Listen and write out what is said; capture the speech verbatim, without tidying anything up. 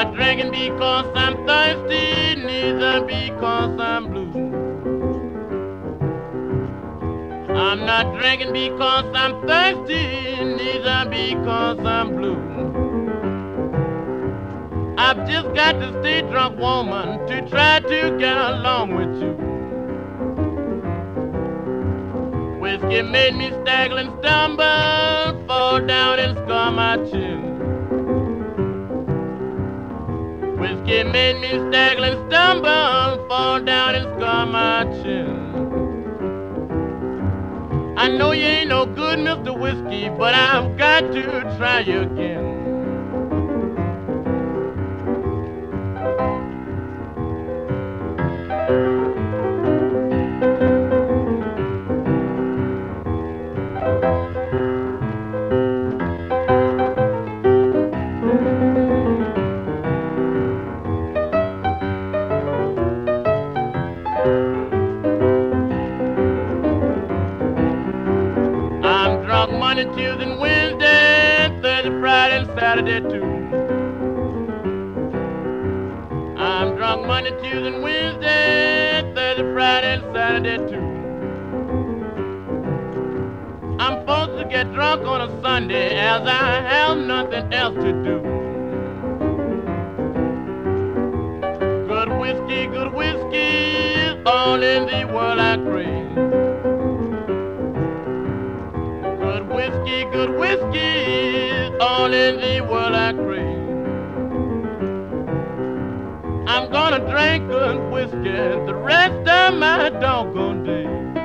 not drinking because I'm thirsty, neither because I'm blue. I'm not drinking because I'm thirsty, neither because I'm blue. I've just got to stay drunk, woman, to try to get along with you. Whiskey made me stagger and stumble, fall down and scar my chin. Whiskey made me stagger and stumble, fall down and scar my chin. I know you ain't no good, Mister Whiskey, but I've got to try you again. Monday, Tuesday, and Wednesday, Thursday, Friday, and Saturday too. I'm drunk Monday, Tuesday, and Wednesday, Thursday, Friday, and Saturday too. I'm supposed to get drunk on a Sunday as I have nothing else to do. Good whiskey, good whiskey, all in the world I crave. Whiskey, good whiskey, all in the world I crave. I'm gonna drink good whiskey the rest of my doggone days.